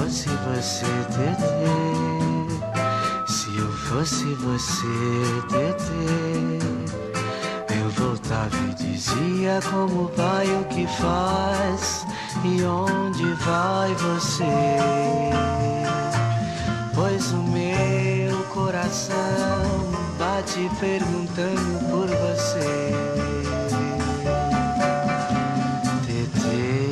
fosse você, Tetê, se eu fosse você, Tetê, eu voltava e dizia como vai, o que faz e onde vai você. Pois o meu coração bate perguntando por você. Tetê,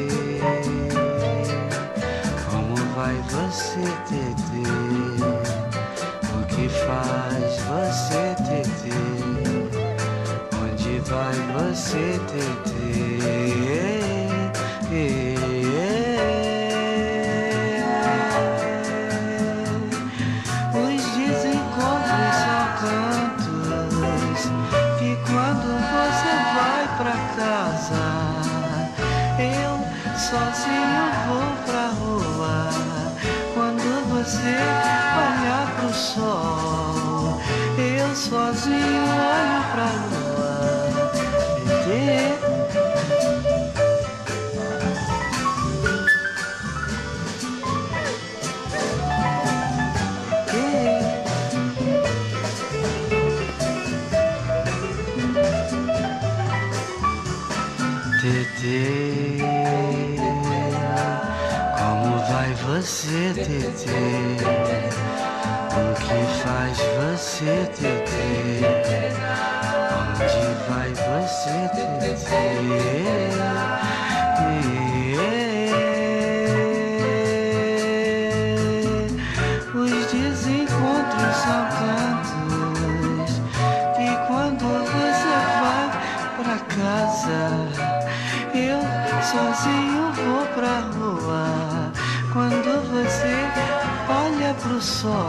como vai você, Tetê? O que faz você, Tetê? Onde vai você, Tetê? Os desencontros são cantos que quando você vai pra casa, eu sozinho vou pra rua. Quando você olha pro sol, eu sozinho olho pra lua. Tetê, Tetê, como vai você, Tetê? O que faz você, Tetê? Onde vai você, Tetê? Os desencontros são cantos que quando você vai pra casa, eu sozinho vou pra rua. Quando você olha pro sol,